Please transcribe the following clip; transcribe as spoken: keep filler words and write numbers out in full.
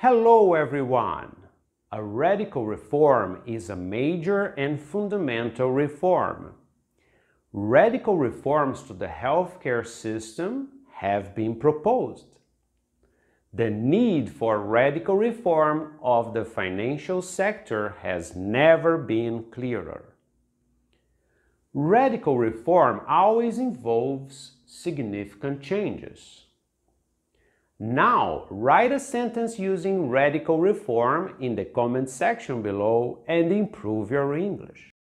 Hello everyone! A radical reform is a major and fundamental reform. Radical reforms to the healthcare system have been proposed. The need for radical reform of the financial sector has never been clearer. Radical reform always involves significant changes. Now, write a sentence using radical reform in the comment section below and improve your English.